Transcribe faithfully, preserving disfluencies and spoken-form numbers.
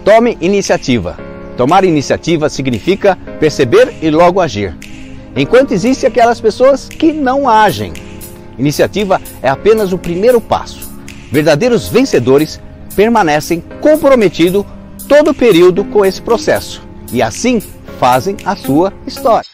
Tome iniciativa. Tomar iniciativa significa perceber e logo agir. Enquanto existem aquelas pessoas que não agem. Iniciativa é apenas o primeiro passo. Verdadeiros vencedores permanecem comprometidos todo o período com esse processo e assim fazem a sua história.